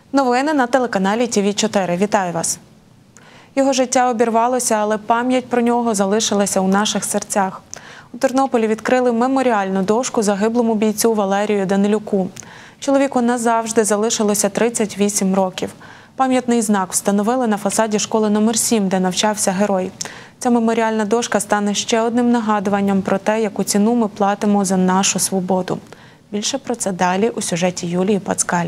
Новини на телеканалі ТВ4. Вітаю вас. Його життя обірвалося, але пам'ять про нього залишилася у наших серцях. У Тернополі відкрили меморіальну дошку загиблому бійцю Валерію Данилюку. Чоловіку назавжди залишилося 38 років. Пам'ятний знак встановили на фасаді школи номер 7, де навчався герой. Ця меморіальна дошка стане ще одним нагадуванням про те, яку ціну ми платимо за нашу свободу. Більше про це далі у сюжеті Юлії Пацкаль.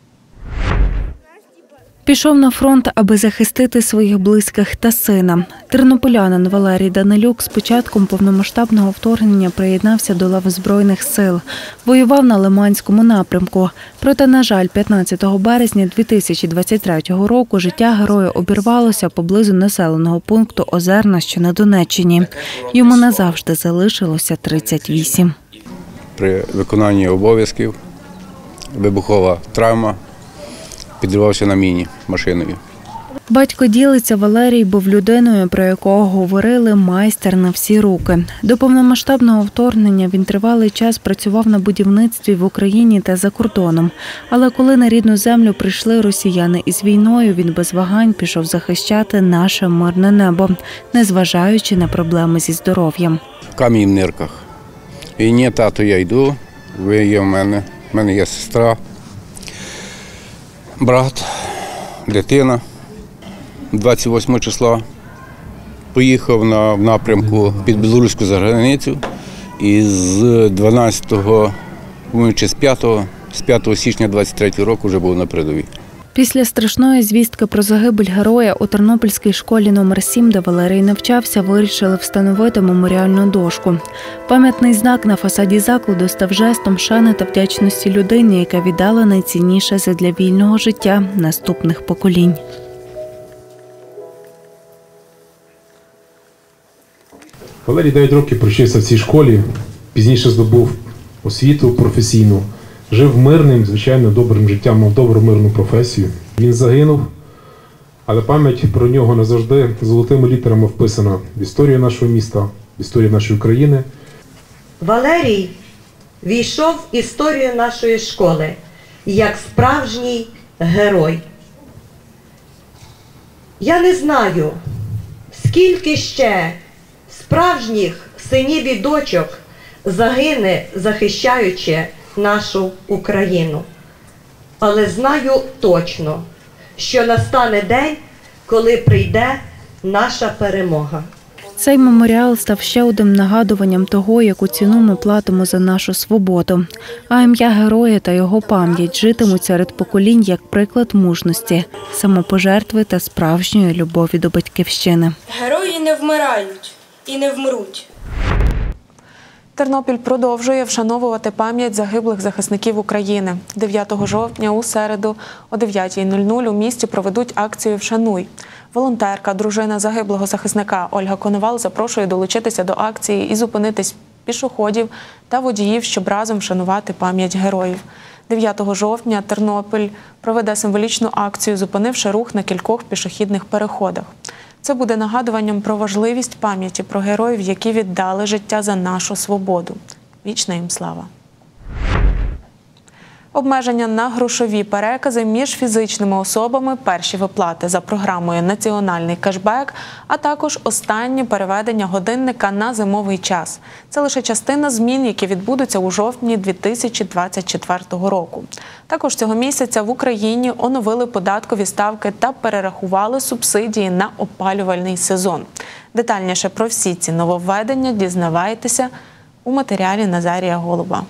Пішов на фронт, аби захистити своїх близьких та сина. Тернополянин Валерій Данилюк з початком повномасштабного вторгнення приєднався до лав Збройних сил. Воював на Лиманському напрямку. Проте, на жаль, 15 березня 2023 року життя героя обірвалося поблизу населеного пункту Озерна, що на Донеччині. Йому назавжди залишилося 38. При виконанні обов'язків вибухова травма. Підривався на міні машиною. Батько ділиться, Валерій був людиною, про якого говорили майстер на всі руки. До повномасштабного вторгнення він тривалий час працював на будівництві в Україні та за кордоном. Але коли на рідну землю прийшли росіяни із війною, він без вагань пішов захищати наше мирне небо, незважаючи на проблеми зі здоров'ям. Камінь в нирках. І ні, тато, я йду, ви є в мене є сестра. Брат, дитина. 28 числа поїхав в напрямку під білоруську границю і з 5 січня 23 року вже був на передовій. Після страшної звістки про загибель героя у Тернопільській школі номер 7, де Валерій навчався, вирішили встановити меморіальну дошку. Пам'ятний знак на фасаді закладу став жестом шани та вдячності людині, яка віддала найцінніше задля вільного життя наступних поколінь. Валерій 9 років провчився в цій школі, пізніше здобув освіту професійну. Жив мирним, звичайно, добрим життям, мав добру мирну професію. Він загинув, але пам'ять про нього назавжди золотими літерами вписана в історію нашого міста, в історію нашої країни. Валерій війшов в історію нашої школи як справжній герой. Я не знаю, скільки ще справжніх синів і дочок загине, захищаючи нашу Україну. Але знаю точно, що настане день, коли прийде наша перемога. Цей меморіал став ще одним нагадуванням того, яку ціну ми платимо за нашу свободу. А ім'я героя та його пам'ять житимуть серед поколінь як приклад мужності, самопожертви та справжньої любові до батьківщини. Герої не вмирають і не вмруть. Тернопіль продовжує вшановувати пам'ять загиблих захисників України. 9 жовтня у середу о 9:00 у місті проведуть акцію «Вшануй». Волонтерка, дружина загиблого захисника Ольга Коновал запрошує долучитися до акції і зупинитись пішоходів та водіїв, щоб разом вшанувати пам'ять героїв. 9 жовтня Тернопіль проведе символічну акцію, зупинивши рух на кількох пішохідних переходах. Це буде нагадуванням про важливість пам'яті про героїв, які віддали життя за нашу свободу. Вічна їм слава! Обмеження на грошові перекази між фізичними особами, перші виплати за програмою «Національний кешбек», а також останнє переведення годинника на зимовий час. Це лише частина змін, які відбудуться у жовтні 2024 року. Також цього місяця в Україні оновили податкові ставки та перерахували субсидії на опалювальний сезон. Детальніше про всі ці нововведення дізнавайтеся у матеріалі Назарія Голуба.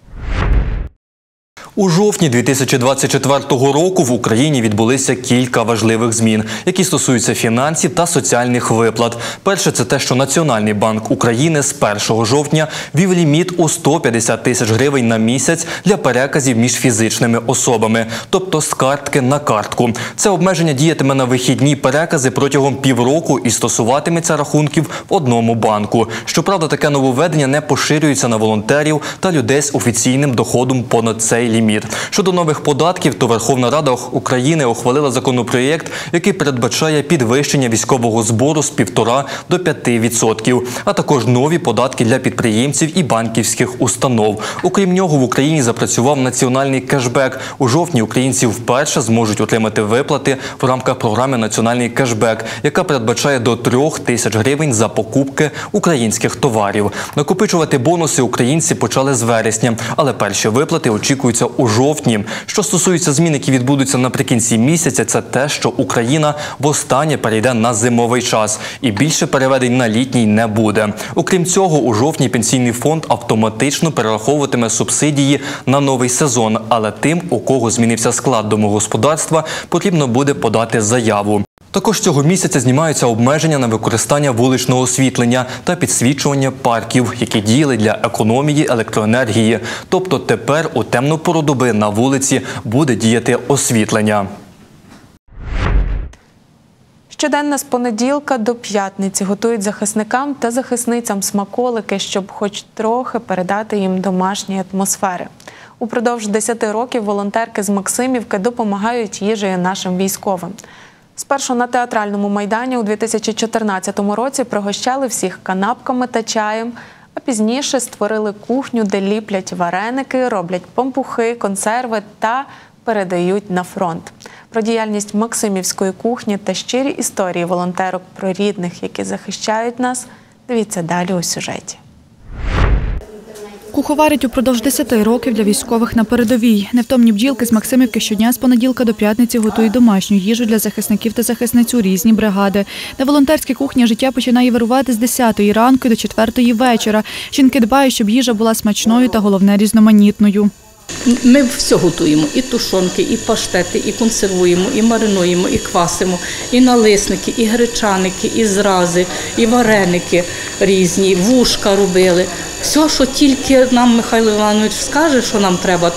У жовтні 2024 року в Україні відбулися кілька важливих змін, які стосуються фінансів та соціальних виплат. Перше – це те, що Національний банк України з 1 жовтня ввів ліміт у 150 тисяч гривень на місяць для переказів між фізичними особами, тобто з картки на картку. Це обмеження діятиме на вихідні перекази протягом півроку і стосуватиметься рахунків в одному банку. Щоправда, таке нововведення не поширюється на волонтерів та людей з офіційним доходом понад цей ліміт. ліміт. Щодо нових податків, то Верховна Рада України ухвалила законопроєкт, який передбачає підвищення військового збору з 1,5 до 5%, а також нові податки для підприємців і банківських установ. Окрім нього, в Україні запрацював національний кешбек. У жовтні українці вперше зможуть отримати виплати в рамках програми «Національний кешбек», яка передбачає до 3 тисяч гривень за покупки українських товарів. Накопичувати бонуси українці почали з вересня, але перші виплати очікуються у жовтні. Що стосується змін, які відбудуться наприкінці місяця, це те, що Україна востаннє перейде на зимовий час і більше переведень на літній не буде. Окрім цього, у жовтні пенсійний фонд автоматично перераховуватиме субсидії на новий сезон, але тим, у кого змінився склад домогосподарства, потрібно буде подати заяву. Також цього місяця знімаються обмеження на використання вуличного освітлення та підсвічування парків, які діяли для економії електроенергії. Тобто тепер у темну пору доби на вулиці буде діяти освітлення. Щоденно з понеділка до п'ятниці готують захисникам та захисницям смаколики, щоб хоч трохи передати їм домашньої атмосфери. Упродовж 10 років волонтерки з Максимівки допомагають їжею нашим військовим. Спершу на театральному майдані у 2014 році пригощали всіх канапками та чаєм, а пізніше створили кухню, де ліплять вареники, роблять пампухи, консерви та передають на фронт. Про діяльність Максимівської кухні та щирі історії волонтерок про рідних, які захищають нас, дивіться далі у сюжеті. Куховарить упродовж 10 років для військових на передовій. Невтомні бджілки з Максимівки щодня з понеділка до п'ятниці готують домашню їжу для захисників та захисниць у різні бригади. На волонтерській кухні життя починає вирувати з 10-ї ранку до 4-ї вечора. Жінки дбають, щоб їжа була смачною та, головне, різноманітною. Ми все готуємо, і тушонки, і паштети, і консервуємо, і маринуємо, і квасимо, і налисники, і гречаники, і зрази, і вареники різні, вушка робили. Все, що тільки нам Михайло Іванович скаже, що нам треба,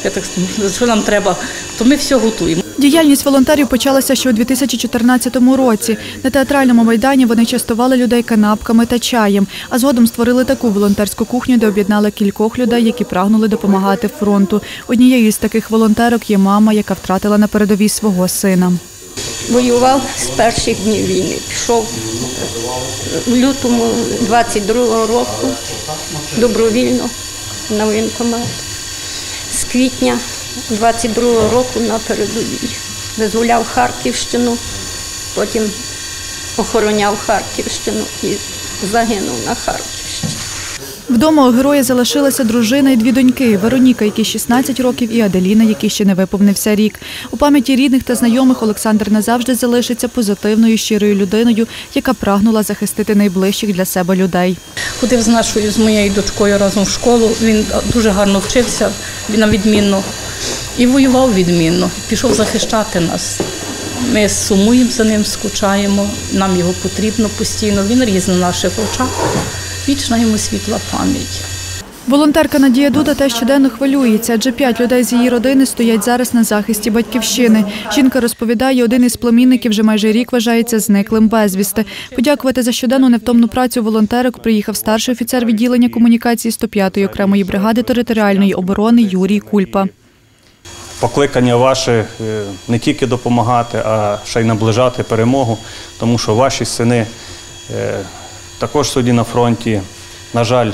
то ми все готуємо. Діяльність волонтерів почалася ще у 2014 році. На театральному майдані вони частували людей канапками та чаєм, а згодом створили таку волонтерську кухню, де об'єднали кількох людей, які прагнули допомагати фронту. Однією з таких волонтерок є мама, яка втратила на передовій свого сина. Воював з перших днів війни. Пішов в лютому 22-го року добровільно на воєнкомат. З квітня 22-го року на передовій. Визволяв Харківщину, потім охороняв Харківщину і загинув на Харківщині. Вдома у героя залишилася дружина і 2 доньки – Вероніка, якій 16 років, і Аделіна, якій ще не виповнився рік. У пам'яті рідних та знайомих Олександр назавжди залишиться позитивною, щирою людиною, яка прагнула захистити найближчих для себе людей. Ходив з моєю дочкою разом в школу, він дуже гарно вчився, він відмінно, і воював відмінно, пішов захищати нас. Ми сумуємо за ним, скучаємо, нам його потрібно постійно, він ріс на наших очах. Вічна йому світла пам'ять. Волонтерка Надія Дуда теж щоденно хвилюється, адже 5 людей з її родини стоять зараз на захисті батьківщини. Жінка розповідає, один із племінників вже майже рік вважається зниклим безвісти. Подякувати за щоденну невтомну працю волонтерок приїхав старший офіцер відділення комунікації 105-ї окремої бригади територіальної оборони Юрій Кульпа. Покликання ваше не тільки допомагати, а ще й наближати перемогу, тому що ваші сини також сьогодні на фронті. На жаль,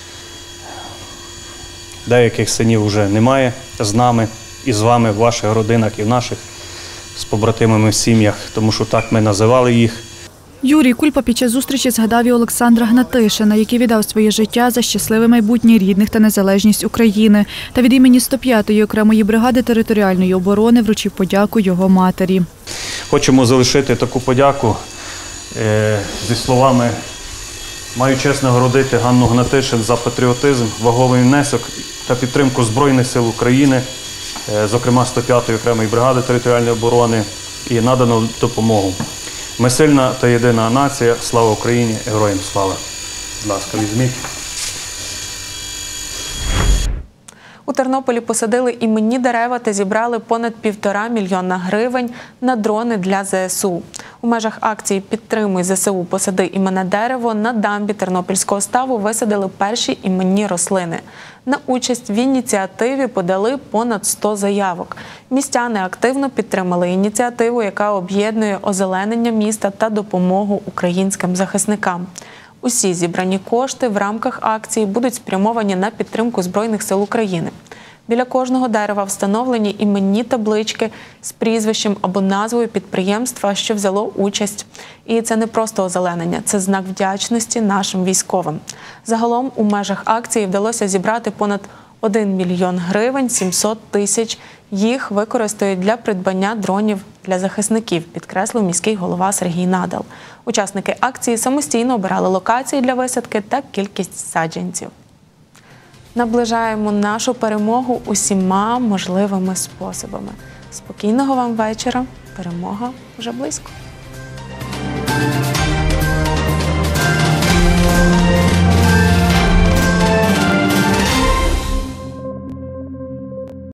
деяких синів вже немає з нами і з вами в ваших родинах і в наших з побратимами в сім'ях, тому що так ми називали їх. Юрій Кульпа під час зустрічі згадав і Олександра Гнатишина, який віддав своє життя за щасливе майбутнє рідних та незалежність України. Та від імені 105-ї окремої бригади територіальної оборони вручив подяку його матері. Хочемо залишити таку подяку зі словами: маю честь нагородити Ганну Гнатишин за патріотизм, ваговий внесок та підтримку Збройних сил України, зокрема 105-ї окремої бригади територіальної оборони, і надану допомогу. Ми сильна та єдина нація. Слава Україні! Героям слава! Будь ласка, візьміть. У Тернополі посадили іменні дерева та зібрали понад 1,5 мільйона гривень на дрони для ЗСУ. У межах акції «Підтримуй ЗСУ. Посади іменне дерево» на дамбі Тернопільського ставу висадили перші іменні рослини. На участь в ініціативі подали понад 100 заявок. Містяни активно підтримали ініціативу, яка об'єднує озеленення міста та допомогу українським захисникам. Усі зібрані кошти в рамках акції будуть спрямовані на підтримку Збройних сил України. Біля кожного дерева встановлені іменні таблички з прізвищем або назвою підприємства, що взяло участь. І це не просто озеленення, це знак вдячності нашим військовим. Загалом у межах акції вдалося зібрати понад 1 мільйон гривень 700 тисяч. Їх використають для придбання дронів для захисників, підкреслив міський голова Сергій Надал. Учасники акції самостійно обирали локації для висадки та кількість саджанців. Наближаємо нашу перемогу усіма можливими способами. Спокійного вам вечора. Перемога вже близько.